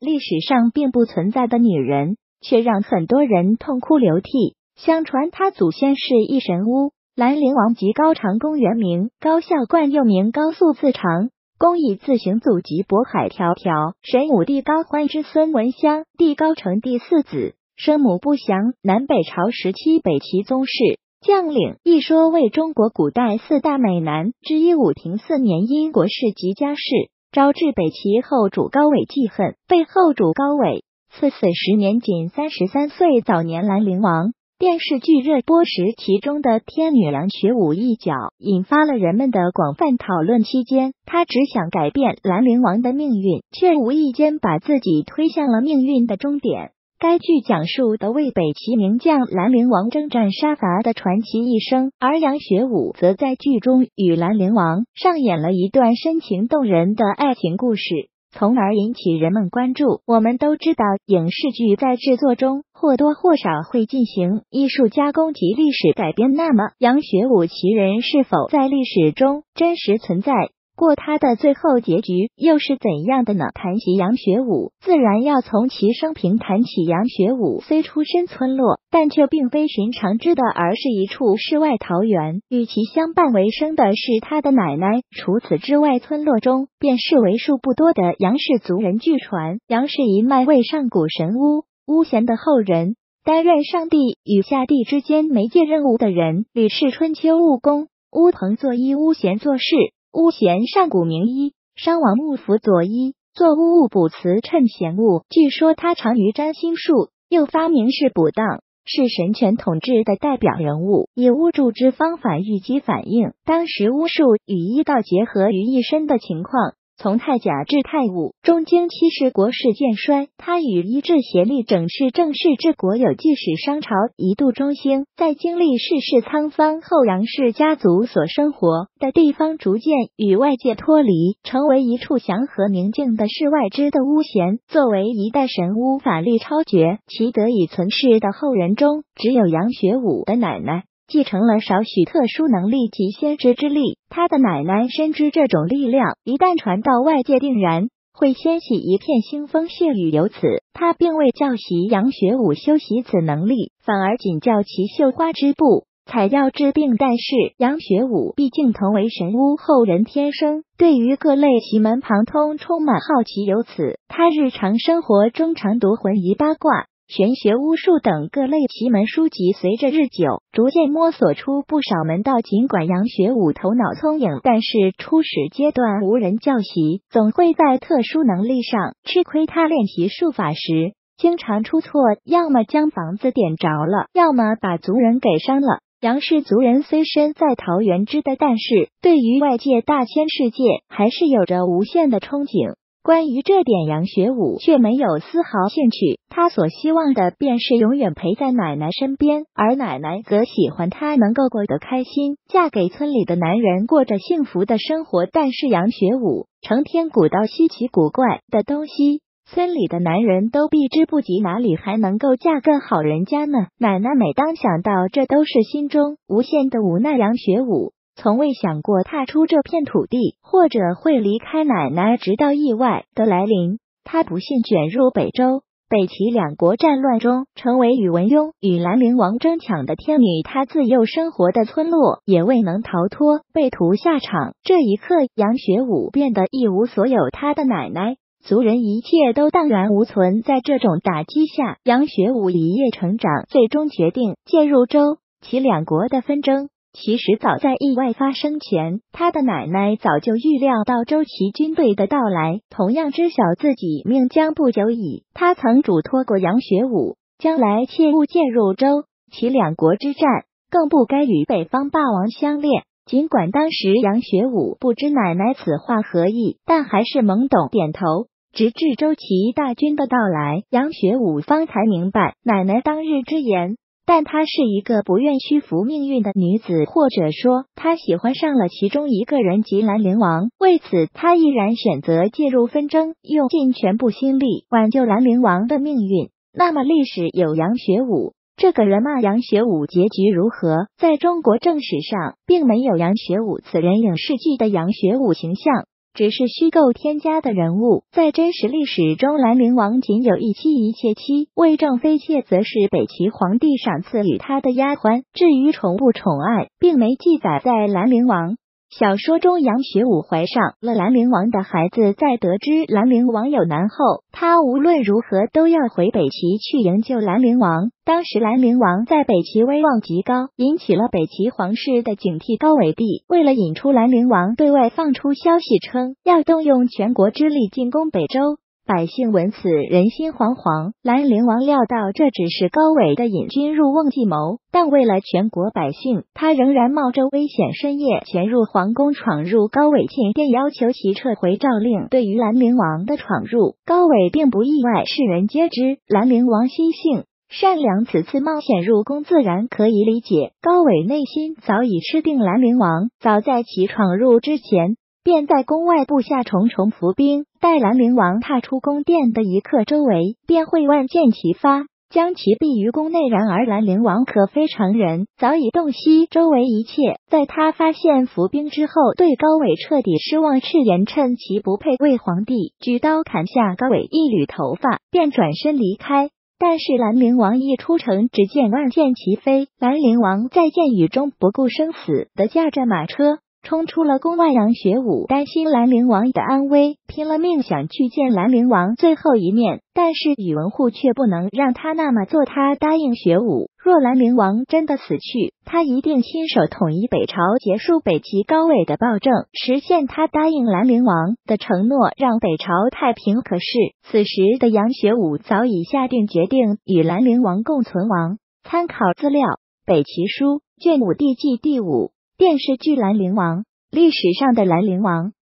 历史上并不存在的女人，却让很多人痛哭流涕。相传她祖先是一神巫，兰陵王即高长恭原名高孝冠，又名高肃自长，公以自行祖籍渤海迢迢，神武帝高欢之孙文襄，帝高成第四子，生母不详，南北朝时期北齐宗室将领。一说为中国古代四大美男之一。武庭4年，因国事及家事，招致北齐后主高纬记恨，被后主高纬赐死10年，仅33岁。早年兰陵王电视剧热播时，其中的天女杨学武一角引发了人们的广泛讨论。期间，他只想改变兰陵王的命运，却无意间把自己推向了命运的终点。该剧讲述的为北齐名将兰陵王征战杀伐的传奇一生，而杨学武则在剧中与兰陵王上演了一段深情动人的爱情故事，从而引起人们关注。我们都知道，影视剧在制作中或多或少会进行艺术加工及历史改编，那么杨学武其人是否在历史中真实存在过？他的最后结局又是怎样的呢？谈起杨学武，自然要从其生平谈起。杨学武虽出身村落，但却并非寻常之的，而是一处世外桃源。与其相伴为生的是他的奶奶。除此之外，村落中便是为数不多的杨氏族人。据传，杨氏一脉为上古神巫巫咸的后人，担任上帝与下帝之间媒介任务的人。吕氏春秋巫公，巫鹏作医，巫咸作事。巫咸上古名医，商王幕府佐医，作巫物卜辞谶咸物。据说他长于占星术，又发明是卜当，是神权统治的代表人物，以巫祝之方法预计反映当时巫术与医道结合于一身的情况。从太甲至太武，中经七世，国势渐衰。他与医治协力整治正氏治国有纪，使商朝一度中兴。在经历世事沧桑后，杨氏家族所生活的地方逐渐与外界脱离，成为一处祥和宁静的世外之的巫咸。作为一代神巫，法力超绝，其得以存世的后人中，只有杨学武的奶奶继承了少许特殊能力及先知之力。他的奶奶深知这种力量一旦传到外界，定然会掀起一片腥风血雨。由此，他并未教习杨学武修习此能力，反而仅教其绣花织布、采药治病。但是杨学武毕竟同为神巫后人，天生对于各类奇门旁通充满好奇，由此他日常生活中常读魂仪、八卦、玄学、巫术等各类奇门书籍，随着日久，逐渐摸索出不少门道。尽管杨学武头脑聪颖，但是初始阶段无人教习，总会在特殊能力上吃亏。他练习术法时，经常出错，要么将房子点着了，要么把族人给伤了。杨氏族人虽身在桃源之地，但是对于外界大千世界还是有着无限的憧憬。关于这点，杨学武却没有丝毫兴趣，他所希望的便是永远陪在奶奶身边，而奶奶则喜欢他能够过得开心，嫁给村里的男人，过着幸福的生活。但是杨学武成天鼓捣稀奇古怪的东西，村里的男人都避之不及，哪里还能够嫁个好人家呢？奶奶每当想到这，都是心中无限的无奈。杨学武从未想过踏出这片土地，或者会离开奶奶，直到意外的来临，他不幸卷入北周、北齐两国战乱中，成为宇文邕与兰陵王争抢的天女。他自幼生活的村落也未能逃脱被屠下场。这一刻，杨学武变得一无所有，他的奶奶、族人一切都荡然无存。在这种打击下，杨学武一夜成长，最终决定介入周齐两国的纷争。其实早在意外发生前，他的奶奶早就预料到周齐军队的到来，同样知晓自己命将不久矣。他曾嘱托过杨学武，将来切勿介入周齐两国之战，更不该与北方霸王相恋。尽管当时杨学武不知奶奶此话何意，但还是懵懂点头。直至周齐大军的到来，杨学武方才明白奶奶当日之言。但她是一个不愿屈服命运的女子，或者说她喜欢上了其中一个人，即兰陵王。为此，她毅然选择介入纷争，用尽全部心力挽救兰陵王的命运。那么历史有杨学武这个人吗？杨学武结局如何？在中国正史上并没有杨学武此人，影视剧的杨学武形象只是虚构添加的人物。在真实历史中，兰陵王仅有一妻一妾妻，为正妃妾则是北齐皇帝赏赐与他的丫鬟。至于宠不宠爱，并没记载在兰陵王小说中。杨学武怀上了兰陵王的孩子，在得知兰陵王有难后，他无论如何都要回北齐去营救兰陵王。当时兰陵王在北齐威望极高，引起了北齐皇室的警惕。高纬帝为了引出兰陵王，对外放出消息称要动用全国之力进攻北周。百姓闻此，人心惶惶。兰陵王料到这只是高纬的引军入瓮计谋，但为了全国百姓，他仍然冒着危险深夜潜入皇宫，闯入高纬寝殿，要求其撤回诏令。对于兰陵王的闯入，高纬并不意外，世人皆知兰陵王心性善良，此次冒险入宫自然可以理解。高纬内心早已吃定兰陵王，早在其闯入之前，便在宫外布下重重伏兵，待兰陵王踏出宫殿的一刻，周围便会万箭齐发，将其毙于宫内。然而兰陵王可非常人，早已洞悉周围一切，在他发现伏兵之后，对高纬彻底失望，赤言趁其不配为皇帝，举刀砍下高纬一缕头发，便转身离开。但是兰陵王一出城，只见万箭齐飞，兰陵王在箭雨中不顾生死的驾着马车冲出了宫外。杨学武担心兰陵王的安危，拼了命想去见兰陵王最后一面，但是宇文护却不能让他那么做。他答应学武，若兰陵王真的死去，他一定亲手统一北朝，结束北齐高纬的暴政，实现他答应兰陵王的承诺，让北朝太平。可是此时的杨学武早已下定决定与兰陵王共存亡。参考资料：北齐书卷5地纪第5。电视剧《兰陵王》，历史上的兰陵王